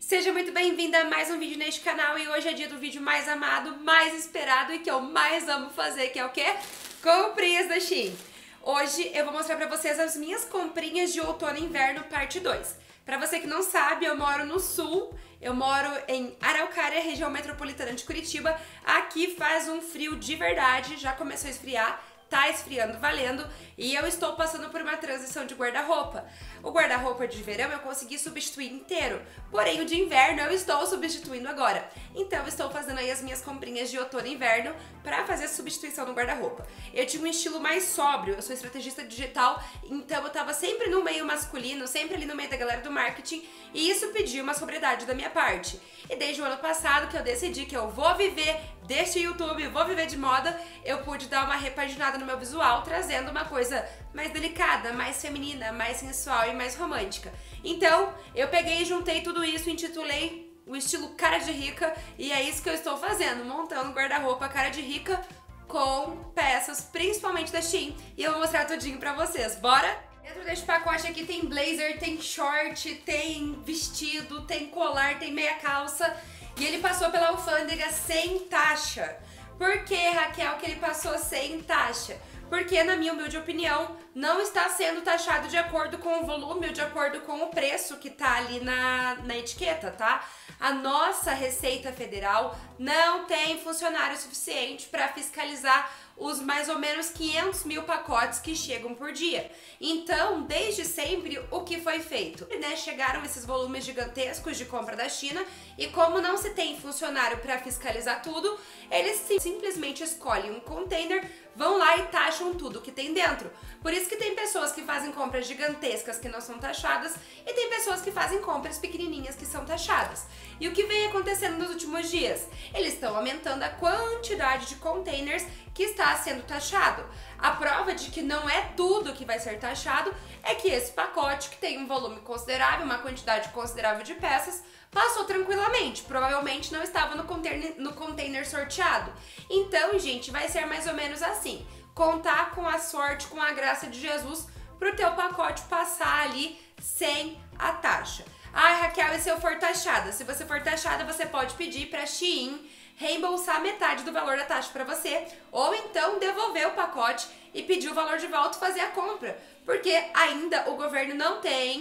Seja muito bem-vinda a mais um vídeo neste canal e hoje é dia do vídeo mais amado, mais esperado e que eu mais amo fazer, que é o quê? Comprinhas da Shein. Hoje eu vou mostrar pra vocês as minhas comprinhas de outono e inverno parte 2. Pra você que não sabe, eu moro no sul, eu moro em Araucária, região metropolitana de Curitiba. Aqui faz um frio de verdade, já começou a esfriar. Tá esfriando valendo e eu estou passando por uma transição de guarda-roupa. O guarda-roupa de verão eu consegui substituir inteiro, porém o de inverno eu estou substituindo agora. Então eu estou fazendo aí as minhas comprinhas de outono e inverno para fazer a substituição no guarda-roupa. Eu tinha um estilo mais sóbrio, eu sou estrategista digital, então eu tava sempre no meio masculino, sempre ali no meio da galera do marketing, e isso pediu uma sobriedade da minha parte. E desde o ano passado que eu decidi que eu vou viver deste YouTube, vou viver de moda, eu pude dar uma repaginada no meu visual, trazendo uma coisa mais delicada, mais feminina, mais sensual e mais romântica. Então, eu peguei e juntei tudo isso, intitulei o estilo cara de rica, e é isso que eu estou fazendo, montando guarda-roupa cara de rica com peças, principalmente da Shein, e eu vou mostrar tudinho pra vocês. Bora? Dentro deste pacote aqui tem blazer, tem short, tem vestido, tem colar, tem meia calça, e ele passou pela alfândega sem taxa. Por que, Raquel, que ele passou sem taxa? Porque, na minha humilde opinião, não está sendo taxado de acordo com o volume ou de acordo com o preço que tá ali na etiqueta, tá? A nossa Receita Federal não tem funcionário suficiente para fiscalizar os mais ou menos 500 mil pacotes que chegam por dia. Então, desde sempre, o que foi feito? Chegaram esses volumes gigantescos de compra da China e como não se tem funcionário para fiscalizar tudo, eles simplesmente escolhem um container, vão lá e taxam tudo que tem dentro. Por isso que tem pessoas que fazem compras gigantescas que não são taxadas e tem pessoas que fazem compras pequenininhas que são taxadas. E o que vem acontecendo nos últimos dias? Eles estão aumentando a quantidade de containers que está sendo taxado. A prova de que não é tudo que vai ser taxado é que esse pacote, que tem um volume considerável, uma quantidade considerável de peças, passou tranquilamente. Provavelmente não estava no container sorteado. Então, gente, vai ser mais ou menos assim. Contar com a sorte, com a graça de Jesus, para o teu pacote passar ali sem a taxa. Ai, Raquel, e se eu for taxada? Se você for taxada, você pode pedir para a Shein reembolsar metade do valor da taxa para você, ou então devolver o pacote e pedir o valor de volta e fazer a compra, porque ainda o governo não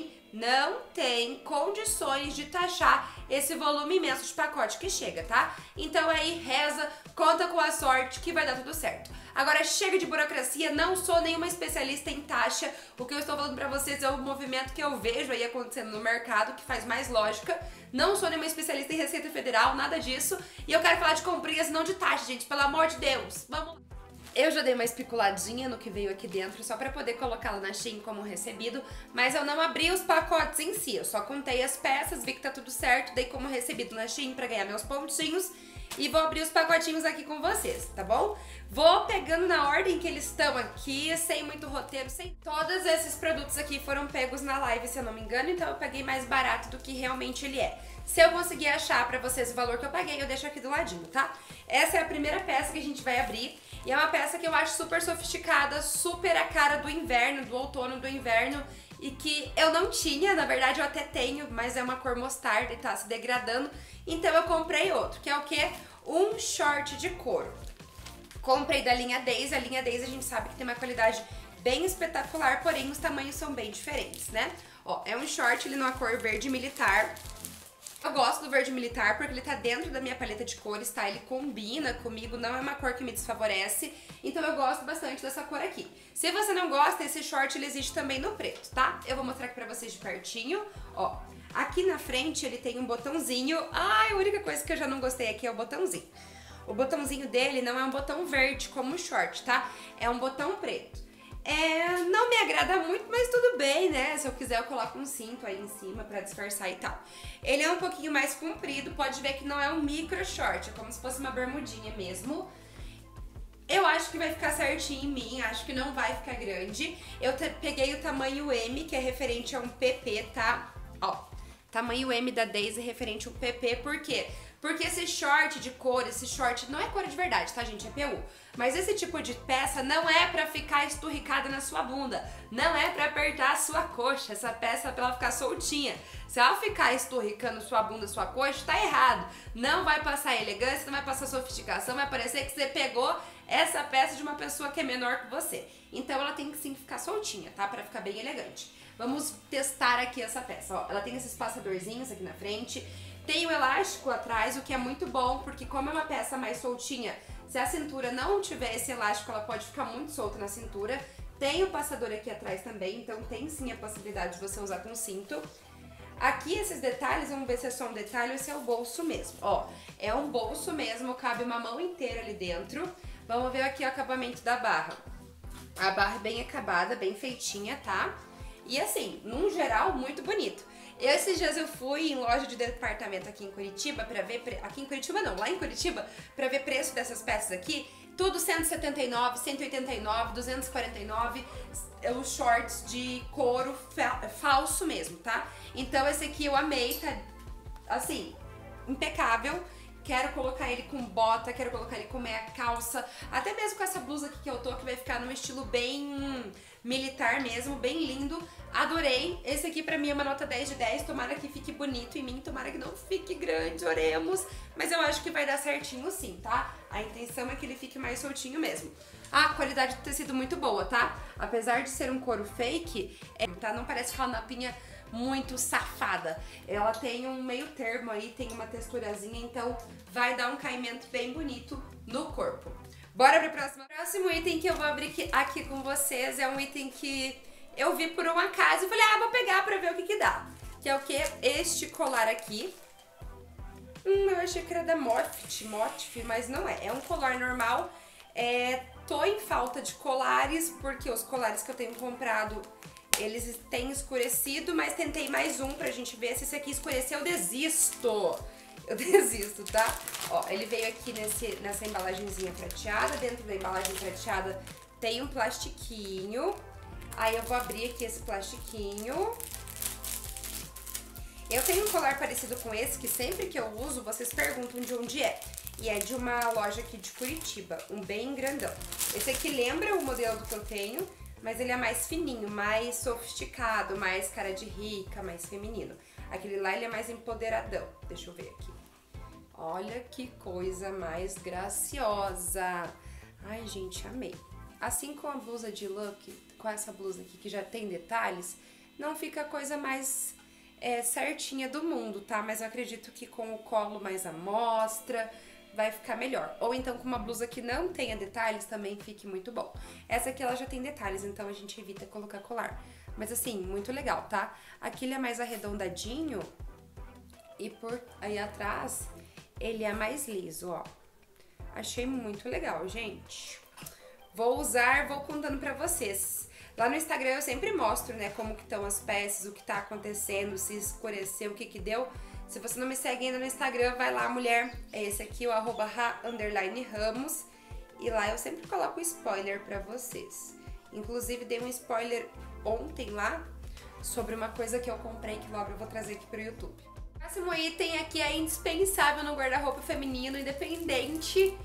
tem condições de taxar esse volume imenso de pacote que chega, tá? Então aí reza, conta com a sorte que vai dar tudo certo. Agora chega de burocracia, não sou nenhuma especialista em taxa, o que eu estou falando pra vocês é o movimento que eu vejo aí acontecendo no mercado, que faz mais lógica. Não sou nenhuma especialista em Receita Federal, nada disso, e eu quero falar de comprinhas, não de taxa, gente, pelo amor de Deus, vamos... Eu já dei uma especuladinha no que veio aqui dentro, só pra poder colocá-la na Shein como recebido, mas eu não abri os pacotes em si, eu só contei as peças, vi que tá tudo certo, dei como recebido na Shein pra ganhar meus pontinhos e vou abrir os pacotinhos aqui com vocês, tá bom? Vou pegando na ordem que eles estão aqui, sem muito roteiro, sem... Todos esses produtos aqui foram pegos na live, se eu não me engano, então eu paguei mais barato do que realmente ele é. Se eu conseguir achar pra vocês o valor que eu paguei, eu deixo aqui do ladinho, tá? Essa é a primeira peça que a gente vai abrir. E é uma peça que eu acho super sofisticada, super a cara do inverno, do outono do inverno, e que eu não tinha, na verdade eu até tenho, mas é uma cor mostarda e tá se degradando, então eu comprei outro, que é o quê? Um short de couro. Comprei da linha Daisy, a linha Daisy a gente sabe que tem uma qualidade bem espetacular, porém os tamanhos são bem diferentes, né? Ó, é um short, ele numa cor verde militar. Eu gosto do verde militar porque ele tá dentro da minha paleta de cores, tá? Ele combina comigo, não é uma cor que me desfavorece, então eu gosto bastante dessa cor aqui. Se você não gosta, esse short ele existe também no preto, tá? Eu vou mostrar aqui pra vocês de pertinho, ó. Aqui na frente ele tem um botãozinho, ai, a única coisa que eu já não gostei aqui é o botãozinho. O botãozinho dele não é um botão verde como o short, tá? É um botão preto. Não me agrada muito, mas tudo bem, né? Se eu quiser eu coloco um cinto aí em cima pra disfarçar e tal. Ele é um pouquinho mais comprido, pode ver que não é um micro short, é como se fosse uma bermudinha mesmo. Eu acho que vai ficar certinho em mim, acho que não vai ficar grande. Eu peguei o tamanho M, que é referente a um PP, tá? Ó, tamanho M da Daisy referente a um PP, por quê? Porque esse short de couro, esse short não é couro de verdade, tá, gente? É PU. Mas esse tipo de peça não é pra ficar esturricada na sua bunda. Não é pra apertar a sua coxa. Essa peça é pra ela ficar soltinha. Se ela ficar esturricando sua bunda, sua coxa, tá errado. Não vai passar elegância, não vai passar sofisticação, vai parecer que você pegou essa peça de uma pessoa que é menor que você. Então ela tem que sim ficar soltinha, tá? Pra ficar bem elegante. Vamos testar aqui essa peça, ó. Ela tem esses passadorzinhos aqui na frente. Tem o elástico atrás, o que é muito bom, porque como é uma peça mais soltinha, se a cintura não tiver esse elástico, ela pode ficar muito solta na cintura. Tem o passador aqui atrás também, então tem sim a possibilidade de você usar com cinto. Aqui esses detalhes, vamos ver se é só um detalhe ou se é o bolso mesmo. Ó, é um bolso mesmo, cabe uma mão inteira ali dentro. Vamos ver aqui o acabamento da barra. A barra é bem acabada, bem feitinha, tá? E assim, num geral, muito bonito. Esses dias eu fui em loja de departamento aqui em Curitiba pra ver... Aqui em Curitiba não, lá em Curitiba, pra ver preço dessas peças aqui. Tudo 179, 189, 249, os shorts de couro falso mesmo, tá? Então esse aqui eu amei, tá assim, impecável. Quero colocar ele com bota, quero colocar ele com meia calça, até mesmo com essa blusa aqui que eu tô, que vai ficar num estilo bem militar mesmo, bem lindo. Adorei. Esse aqui pra mim é uma nota 10 de 10, tomara que fique bonito em mim, tomara que não fique grande, oremos. Mas eu acho que vai dar certinho sim, tá? A intenção é que ele fique mais soltinho mesmo. A qualidade do tecido muito boa, tá? Apesar de ser um couro fake, tá? Não parece uma napinha muito safada. Ela tem um meio termo aí, tem uma texturazinha, então vai dar um caimento bem bonito no corpo. Bora pra próxima. O próximo item que eu vou abrir aqui com vocês é um item que eu vi por um acaso e falei, vou pegar pra ver o que que dá. Que é o que? Este colar aqui. Eu achei que era da Motif, mas não é. É um colar normal. Tô em falta de colares, porque os colares que eu tenho comprado, eles têm escurecido, mas tentei mais um pra gente ver se esse aqui escurecer, eu desisto. Eu desisto, tá? Ó, ele veio aqui nessa embalagenzinha prateada. Dentro da embalagem prateada tem um plastiquinho. Aí eu vou abrir aqui esse plastiquinho. Eu tenho um colar parecido com esse, que sempre que eu uso, vocês perguntam de onde é. E é de uma loja aqui de Curitiba, um bem grandão. Esse aqui lembra o modelo do que eu tenho, mas ele é mais fininho, mais sofisticado, mais cara de rica, mais feminino. Aquele lá ele é mais empoderadão. Deixa eu ver aqui. Olha que coisa mais graciosa. Ai, gente, amei. Assim como a blusa de look, com essa blusa aqui que já tem detalhes, não fica a coisa mais certinha do mundo, tá? Mas eu acredito que com o colo mais à mostra vai ficar melhor. Ou então com uma blusa que não tenha detalhes também fique muito bom. Essa aqui ela já tem detalhes, então a gente evita colocar colar. Mas assim, muito legal, tá? Aqui ele é mais arredondadinho e por aí atrás ele é mais liso, ó. Achei muito legal, gente. Vou usar, vou contando pra vocês. Lá no Instagram eu sempre mostro, né, como que estão as peças, o que tá acontecendo, se escureceu, o que que deu. Se você não me segue ainda no Instagram, vai lá, mulher. É esse aqui, o @ra_ramos. E lá eu sempre coloco spoiler pra vocês. Inclusive dei um spoiler ontem lá sobre uma coisa que eu comprei que logo eu vou trazer aqui pro YouTube. O próximo item aqui é indispensável no guarda-roupa feminino, independente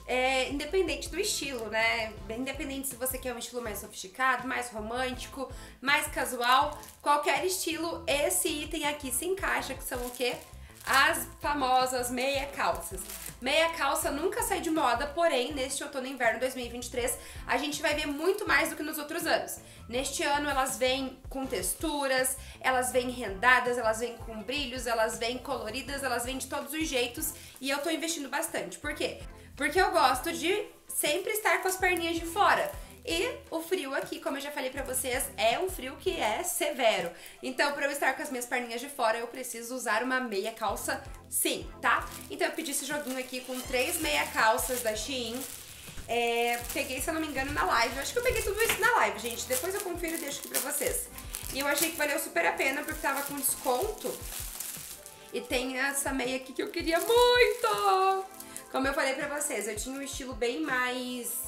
do estilo, né? Independente se você quer um estilo mais sofisticado, mais romântico, mais casual, qualquer estilo, esse item aqui se encaixa, que são o quê? As famosas meia calças. Meia calça nunca sai de moda, porém, neste outono e inverno 2023, a gente vai ver muito mais do que nos outros anos. Neste ano elas vêm com texturas, elas vêm rendadas, elas vêm com brilhos, elas vêm coloridas, elas vêm de todos os jeitos e eu tô investindo bastante. Por quê? Porque eu gosto de sempre estar com as perninhas de fora. E o frio aqui, como eu já falei pra vocês, é um frio que é severo. Então, pra eu estar com as minhas perninhas de fora, eu preciso usar uma meia calça sim, tá? Então eu pedi esse joguinho aqui com 3 meia calças da Shein. Peguei, se eu não me engano, na live. Eu acho que eu peguei tudo isso na live, gente. Depois eu confiro e deixo aqui pra vocês. E eu achei que valeu super a pena, porque tava com desconto. E tem essa meia aqui que eu queria muito! Como eu falei pra vocês, eu tinha um estilo bem mais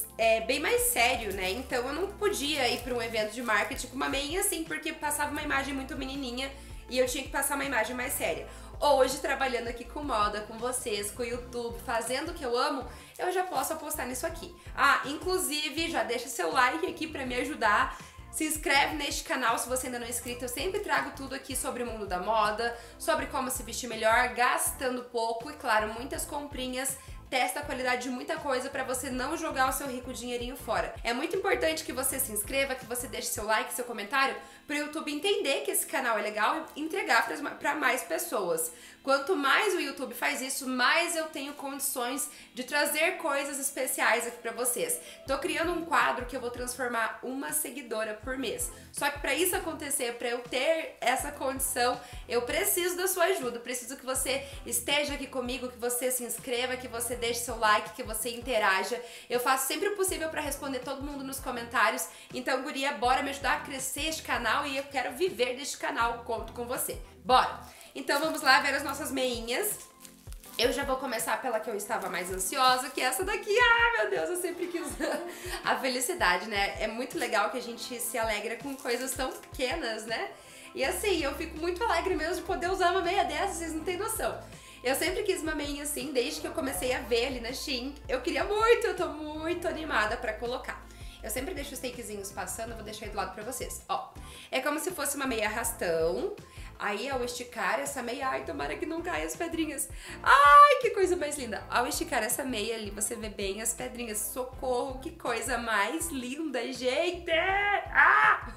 sério, né? Então eu não podia ir pra um evento de marketing com uma meinha assim, porque passava uma imagem muito menininha e eu tinha que passar uma imagem mais séria. Hoje, trabalhando aqui com moda, com vocês, com o YouTube, fazendo o que eu amo, eu já posso apostar nisso aqui. Ah, inclusive, já deixa seu like aqui pra me ajudar. Se inscreve neste canal se você ainda não é inscrito, eu sempre trago tudo aqui sobre o mundo da moda, sobre como se vestir melhor, gastando pouco e, claro, muitas comprinhas. Testa a qualidade de muita coisa pra você não jogar o seu rico dinheirinho fora. É muito importante que você se inscreva, que você deixe seu like, seu comentário, pro YouTube entender que esse canal é legal e entregar pra mais pessoas. Quanto mais o YouTube faz isso, mais eu tenho condições de trazer coisas especiais aqui pra vocês. Tô criando um quadro que eu vou transformar uma seguidora por mês. Só que pra isso acontecer, pra eu ter essa condição, eu preciso da sua ajuda. Preciso que você esteja aqui comigo, que você se inscreva, que você deixe seu like, que você interaja. Eu faço sempre o possível pra responder todo mundo nos comentários. Então, guria, bora me ajudar a crescer este canal e eu quero viver deste canal, conto com você. Bora! Então vamos lá ver as nossas meinhas. Eu já vou começar pela que eu estava mais ansiosa, que é essa daqui. Ah, meu Deus, eu sempre quis a felicidade, né? É muito legal que a gente se alegra com coisas tão pequenas, né? E assim, eu fico muito alegre mesmo de poder usar uma meia dessa, vocês não têm noção. Eu sempre quis uma meinha assim, desde que eu comecei a ver ali na Shein. Eu queria muito, eu tô muito animada pra colocar. Eu sempre deixo os takezinhos passando, eu vou deixar aí do lado pra vocês. Ó, é como se fosse uma meia arrastão. Aí, ao esticar essa meia... Ai, tomara que não caia as pedrinhas. Ai, que coisa mais linda. Ao esticar essa meia ali, você vê bem as pedrinhas. Socorro, que coisa mais linda, gente! Ah!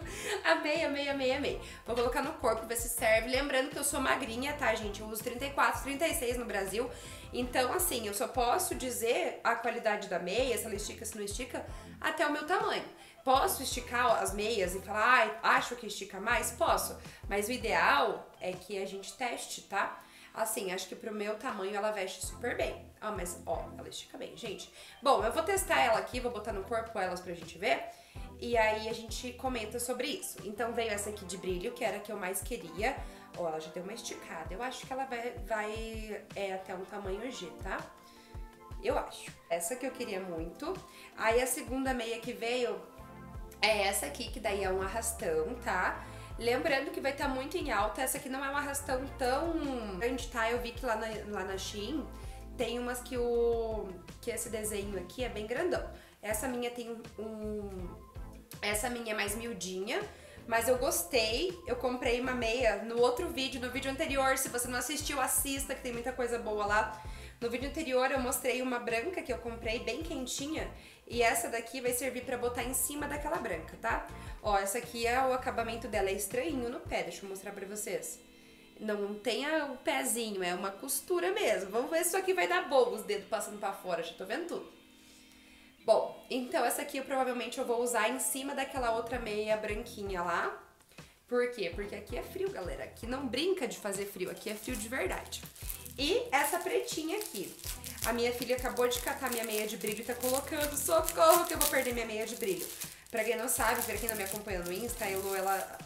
Amei, amei, amei, amei. Vou colocar no corpo, ver se serve. Lembrando que eu sou magrinha, tá, gente? Eu uso 34, 36 no Brasil. Então, assim, eu só posso dizer a qualidade da meia, se ela estica, se não estica, até o meu tamanho. Posso esticar as meias e falar, ah, acho que estica mais? Posso, mas o ideal é que a gente teste, tá? Assim, acho que pro meu tamanho ela veste super bem. Ah, mas, ó, ela estica bem, gente. Bom, eu vou testar ela aqui, vou botar no corpo elas pra gente ver. E aí a gente comenta sobre isso. Então veio essa aqui de brilho, que era a que eu mais queria. Ó, ela já deu uma esticada. Eu acho que ela vai até um tamanho G, tá? Eu acho. Essa que eu queria muito. Aí a segunda meia que veio... é essa aqui, que daí é um arrastão, tá? Lembrando que vai estar muito em alta. Essa aqui não é um arrastão tão grande, tá? Eu vi que lá na Shein tem umas que esse desenho aqui é bem grandão. Essa minha tem essa minha é mais miudinha, mas eu gostei. Eu comprei uma meia no outro vídeo, no vídeo anterior. Se você não assistiu, assista, que tem muita coisa boa lá. No vídeo anterior eu mostrei uma branca que eu comprei bem quentinha e essa daqui vai servir pra botar em cima daquela branca, tá? Ó, essa aqui o acabamento dela é estranho no pé, deixa eu mostrar pra vocês. Não tem o pezinho, é uma costura mesmo. Vamos ver se isso aqui vai dar bom, os dedos passando pra fora, já tô vendo tudo. Bom, então essa aqui provavelmente eu vou usar em cima daquela outra meia branquinha lá. Por quê? Porque aqui é frio, galera. Aqui não brinca de fazer frio, aqui é frio de verdade. E essa pretinha aqui. A minha filha acabou de catar minha meia de brilho e tá colocando. Socorro que eu vou perder minha meia de brilho. Pra quem não sabe, pra quem não me acompanha no Insta, a Elo,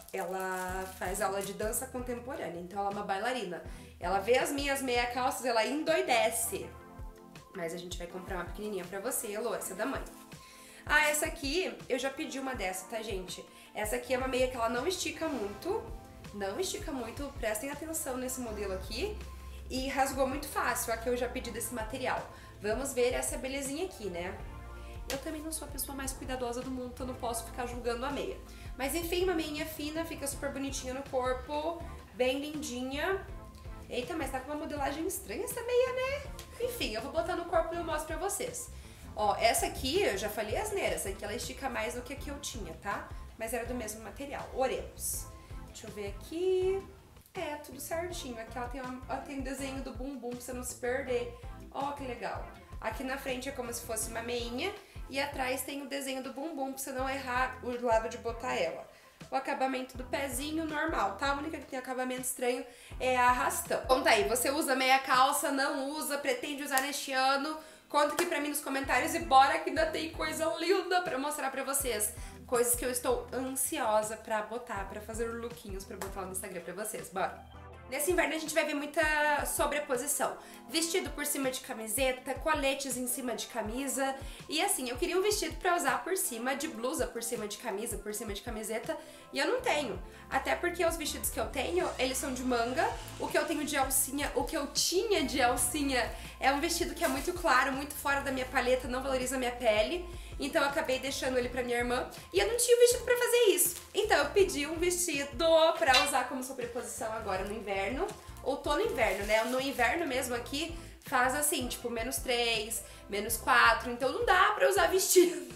ela faz aula de dança contemporânea. Então ela é uma bailarina. Ela vê as minhas meia calças, ela endoidece. Mas a gente vai comprar uma pequenininha pra você, Elo, essa é da mãe. Ah, essa aqui, eu já pedi uma dessa, tá, gente? Essa aqui é uma meia que ela não estica muito. Não estica muito, prestem atenção nesse modelo aqui. E rasgou muito fácil, a que eu já pedi desse material. Vamos ver essa belezinha aqui, né? Eu também não sou a pessoa mais cuidadosa do mundo, então eu não posso ficar julgando a meia. Mas enfim, uma meinha fina, fica super bonitinha no corpo, bem lindinha. Eita, mas tá com uma modelagem estranha essa meia, né? Enfim, eu vou botar no corpo e eu mostro pra vocês. Ó, essa aqui, eu já falei asneira, essa aqui ela estica mais do que a que eu tinha, tá? Mas era do mesmo material. Oremos. Deixa eu ver aqui... É, tudo certinho. Aqui ela tem um desenho do bumbum pra você não se perder. Ó, que legal. Aqui na frente é como se fosse uma meinha e atrás tem o desenho do bumbum pra você não errar o lado de botar ela. O acabamento do pezinho normal, tá? A única que tem acabamento estranho é a arrastão. Conta aí, você usa meia calça, não usa, pretende usar neste ano? Conta aqui pra mim nos comentários e bora que ainda tem coisa linda pra mostrar pra vocês. Coisas que eu estou ansiosa pra botar, pra fazer lookinhos pra botar lá no Instagram pra vocês. Bora! Nesse inverno a gente vai ver muita sobreposição. Vestido por cima de camiseta, coletes em cima de camisa. E assim, eu queria um vestido pra usar por cima de blusa, por cima de camisa, por cima de camiseta. E eu não tenho. Até porque os vestidos que eu tenho, eles são de manga. O que eu tenho de alcinha, o que eu tinha de alcinha é um vestido que é muito claro, muito fora da minha paleta, não valoriza a minha pele. Então eu acabei deixando ele pra minha irmã. E eu não tinha um vestido pra fazer isso. Então eu pedi um vestido pra usar como sobreposição agora no inverno. Outono e inverno, né? No inverno mesmo aqui faz assim, tipo, -3, -4. Então não dá pra usar vestido.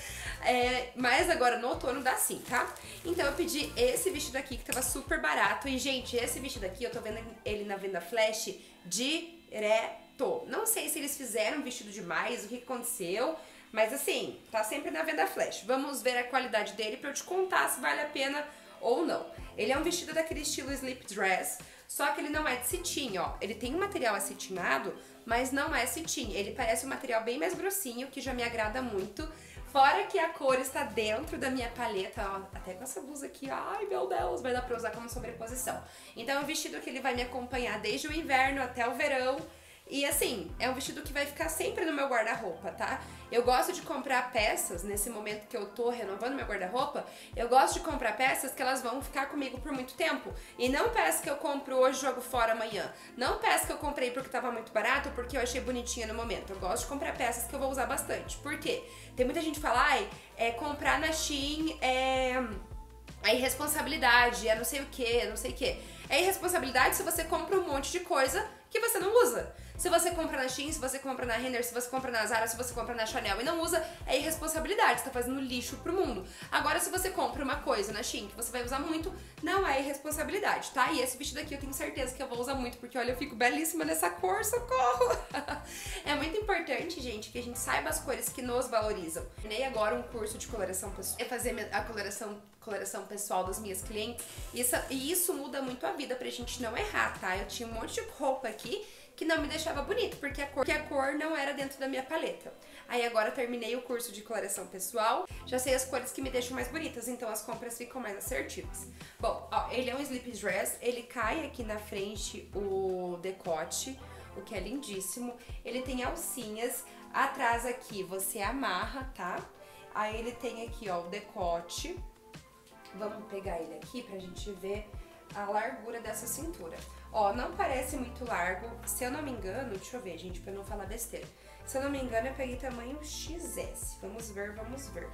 Mas agora no outono dá sim, tá? Então eu pedi esse vestido aqui que tava super barato. E gente, esse vestido aqui eu tô vendo ele na venda flash direto. Não sei se eles fizeram um vestido demais, o que aconteceu. Mas assim, tá sempre na venda flash. Vamos ver a qualidade dele pra eu te contar se vale a pena ou não. Ele é um vestido daquele estilo sleep dress, só que ele não é de cetim, ó. Ele tem um material acetinado, mas não é cetim. Ele parece um material bem mais grossinho, que já me agrada muito. Fora que a cor está dentro da minha paleta, ó, até com essa blusa aqui, ai meu Deus, vai dar pra usar como sobreposição. Então é um vestido que ele vai me acompanhar desde o inverno até o verão. E assim, é um vestido que vai ficar sempre no meu guarda-roupa, tá? Eu gosto de comprar peças, nesse momento que eu tô renovando meu guarda-roupa, eu gosto de comprar peças que elas vão ficar comigo por muito tempo. E não peças que eu compro hoje e jogo fora amanhã. Não peças que eu comprei porque tava muito barato, porque eu achei bonitinha no momento. Eu gosto de comprar peças que eu vou usar bastante. Por quê? Tem muita gente que fala, comprar na Shein é irresponsabilidade, é não sei o que, não sei o que. É irresponsabilidade se você compra um monte de coisa que você não usa. Se você compra na Shein, se você compra na Renner, se você compra na Zara, se você compra na Chanel e não usa, é irresponsabilidade, você tá fazendo lixo pro mundo. Agora, se você compra uma coisa na Shein que você vai usar muito, não é irresponsabilidade, tá? E esse vestido aqui eu tenho certeza que eu vou usar muito, porque olha, eu fico belíssima nessa cor, socorro! É muito importante, gente, que a gente saiba as cores que nos valorizam. Eu terminei agora um curso de coloração pessoal, fazer a coloração pessoal das minhas clientes, e isso muda muito a vida pra gente não errar, tá? Eu tinha um monte de roupa aqui que não me deixava bonito, porque a cor não era dentro da minha paleta. Aí agora eu terminei o curso de coloração pessoal, já sei as cores que me deixam mais bonitas, então as compras ficam mais assertivas. Bom, ó, ele é um sleep dress, ele cai aqui na frente o decote, o que é lindíssimo. Ele tem alcinhas, atrás aqui você amarra, tá? Aí ele tem aqui, ó, o decote. Vamos pegar ele aqui pra gente ver a largura dessa cintura. Ó, não parece muito largo, se eu não me engano, deixa eu ver, gente, pra eu não falar besteira. Se eu não me engano, eu peguei tamanho XS. Vamos ver, vamos ver.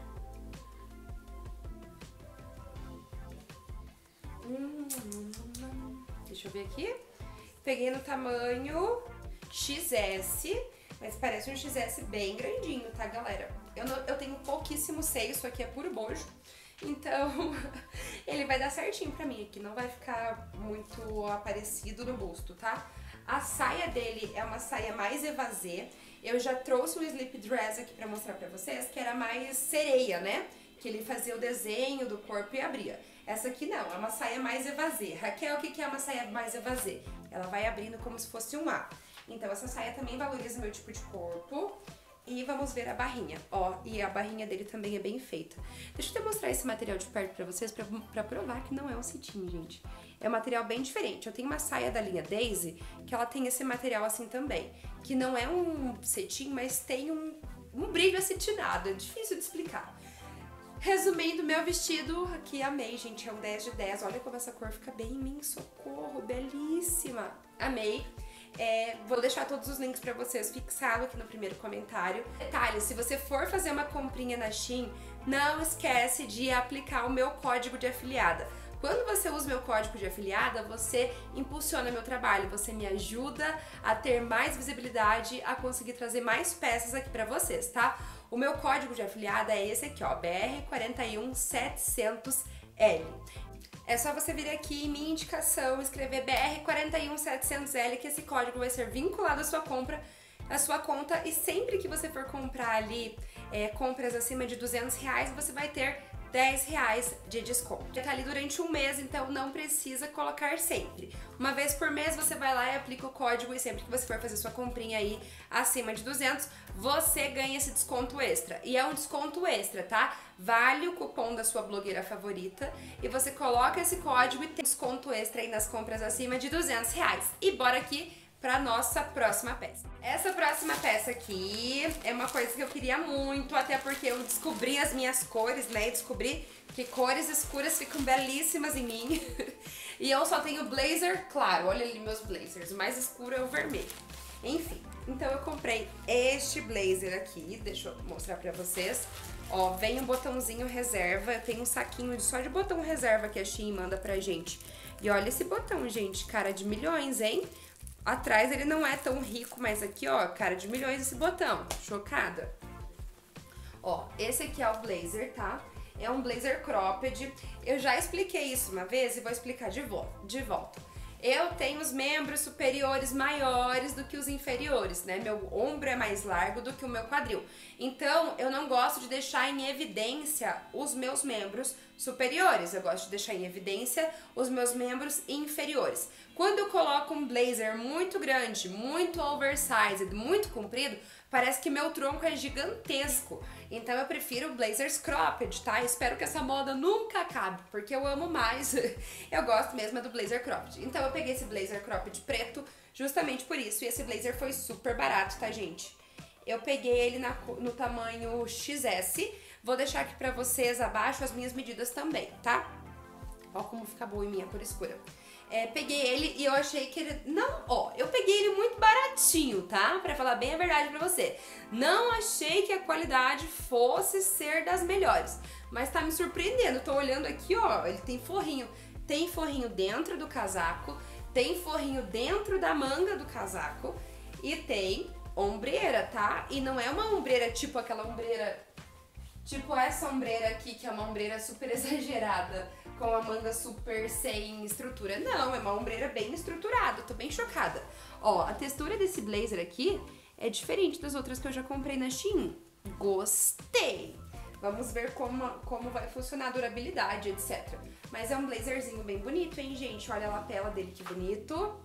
Deixa eu ver aqui. Peguei no tamanho XS, mas parece um XS bem grandinho, tá, galera? Eu tenho pouquíssimo seio, isso aqui é puro bojo. Então, ele vai dar certinho pra mim aqui, não vai ficar muito aparecido no busto, tá? A saia dele é uma saia mais evasê. Eu já trouxe um sleep dress aqui pra mostrar pra vocês, que era mais sereia, né? Que ele fazia o desenho do corpo e abria. Essa aqui não, é uma saia mais evasê. Raquel, o que é uma saia mais evasê? Ela vai abrindo como se fosse um A. Então, essa saia também valoriza meu tipo de corpo. E vamos ver a barrinha, ó, e a barrinha dele também é bem feita. Deixa eu até mostrar esse material de perto pra vocês, pra provar que não é um cetim, gente. É um material bem diferente. Eu tenho uma saia da linha Daisy, que ela tem esse material assim também, que não é um cetim, mas tem um brilho acetinado, é difícil de explicar. Resumindo, meu vestido aqui, amei, gente, é um 10 de 10. Olha como essa cor fica bem em mim, socorro, belíssima. Amei. Vou deixar todos os links pra vocês fixado aqui no primeiro comentário. Detalhe, se você for fazer uma comprinha na Shein, não esquece de aplicar o meu código de afiliada. Quando você usa o meu código de afiliada, você impulsiona meu trabalho, você me ajuda a ter mais visibilidade, a conseguir trazer mais peças aqui pra vocês, tá? O meu código de afiliada é esse aqui, ó, BR41700L. É só você vir aqui em minha indicação, escrever BR41700L, que esse código vai ser vinculado à sua compra, à sua conta, e sempre que você for comprar ali compras acima de R$200, você vai ter R$10 de desconto. Tá ali durante um mês, então não precisa colocar sempre. Uma vez por mês você vai lá e aplica o código e sempre que você for fazer sua comprinha aí acima de 200, você ganha esse desconto extra. E é um desconto extra, tá? Vale o cupom da sua blogueira favorita e você coloca esse código e tem desconto extra aí nas compras acima de R$200. E bora aqui pra nossa próxima peça. Essa próxima peça aqui é uma coisa que eu queria muito, até porque eu descobri as minhas cores, né? E descobri que cores escuras ficam belíssimas em mim. E eu só tenho blazer claro, olha ali meus blazers, o mais escuro é o vermelho. Enfim, então eu comprei este blazer aqui, deixa eu mostrar pra vocês. Ó, vem um botãozinho reserva, eu tenho um saquinho só de botão reserva que a Shein manda pra gente. E olha esse botão, gente, cara de milhões, hein? Atrás ele não é tão rico, mas aqui, ó, cara de milhões esse botão. Chocada. Ó, esse aqui é o blazer, tá? É um blazer cropped. Eu já expliquei isso uma vez e vou explicar de volta. Eu tenho os membros superiores maiores do que os inferiores, né? Meu ombro é mais largo do que o meu quadril. Então, eu não gosto de deixar em evidência os meus membros superiores. Eu gosto de deixar em evidência os meus membros inferiores. Quando eu coloco um blazer muito grande, muito oversized, muito comprido, parece que meu tronco é gigantesco. Então eu prefiro blazers cropped, tá? Espero que essa moda nunca acabe, porque eu amo mais. Eu gosto mesmo do blazer cropped. Então eu peguei esse blazer cropped preto justamente por isso. E esse blazer foi super barato, tá, gente? Eu peguei ele no tamanho XS. Vou deixar aqui pra vocês abaixo as minhas medidas também, tá? Ó como fica boa em minha cor escura. Peguei ele e eu achei que ele... Não, ó, eu peguei ele muito baratinho, tá? Pra falar bem a verdade pra você. Não achei que a qualidade fosse ser das melhores. Mas tá me surpreendendo. Tô olhando aqui, ó, ele tem forrinho. Tem forrinho dentro do casaco, tem forrinho dentro da manga do casaco e tem ombreira, tá? E não é uma ombreira tipo aquela ombreira... Tipo essa ombreira aqui, que é uma ombreira super exagerada, com a manga super sem estrutura. Não, é uma ombreira bem estruturada, tô bem chocada. Ó, a textura desse blazer aqui é diferente das outras que eu já comprei na Shein. Gostei! Vamos ver como vai funcionar a durabilidade, etc. Mas é um blazerzinho bem bonito, hein, gente? Olha a lapela dele, que bonito.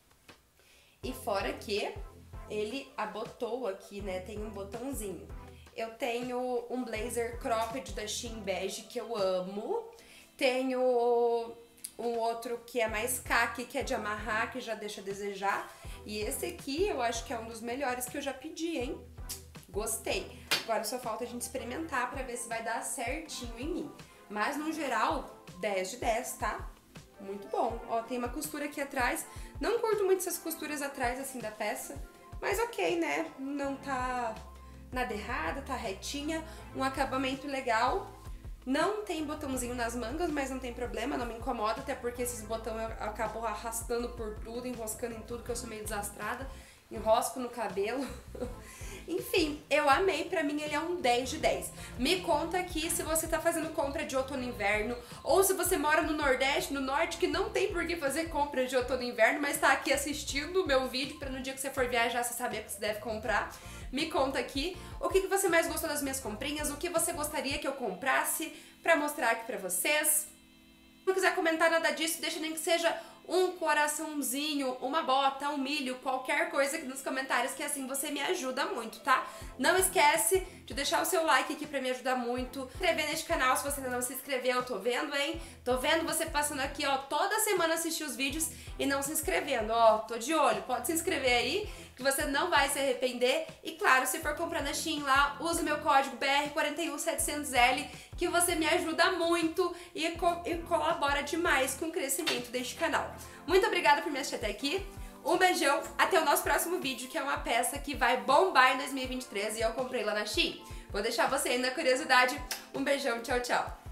E fora que ele abotou aqui, né, tem um botãozinho. Eu tenho um blazer cropped da Shein bege que eu amo. Tenho um outro que é mais khaki, que é de amarrar, que já deixa a desejar. E esse aqui eu acho que é um dos melhores que eu já pedi, hein? Gostei. Agora só falta a gente experimentar pra ver se vai dar certinho em mim. Mas no geral, 10 de 10, tá? Muito bom. Ó, tem uma costura aqui atrás. Não curto muito essas costuras atrás, assim, da peça. Mas ok, né? Não tá... nada errada, tá retinha, um acabamento legal. Não tem botãozinho nas mangas, mas não tem problema, não me incomoda, até porque esses botões eu acabo arrastando por tudo, enroscando em tudo, que eu sou meio desastrada. Enrosco no cabelo. Enfim, eu amei, pra mim ele é um 10 de 10. Me conta aqui se você tá fazendo compra de outono e inverno, ou se você mora no Nordeste, no Norte, que não tem por que fazer compra de outono e inverno, mas tá aqui assistindo o meu vídeo pra no dia que você for viajar você saber que você deve comprar. Me conta aqui o que você mais gostou das minhas comprinhas, o que você gostaria que eu comprasse pra mostrar aqui pra vocês. Se não quiser comentar nada disso, deixa nem que seja um coraçãozinho, uma bota, um milho, qualquer coisa aqui nos comentários, que assim você me ajuda muito, tá? Não esquece de deixar o seu like aqui pra me ajudar muito. Se inscrever neste canal se você ainda não se inscreveu, eu tô vendo, hein? Tô vendo você passando aqui, ó, toda semana assistir os vídeos e não se inscrevendo, ó, tô de olho. Pode se inscrever aí, que você não vai se arrepender. E claro, se for comprar na Shein lá, use o meu código BR41700L, que você me ajuda muito e colabora demais com o crescimento deste canal. Muito obrigada por me assistir até aqui. Um beijão, até o nosso próximo vídeo, que é uma peça que vai bombar em 2023 e eu comprei lá na Shein. Vou deixar você aí na curiosidade. Um beijão, tchau, tchau.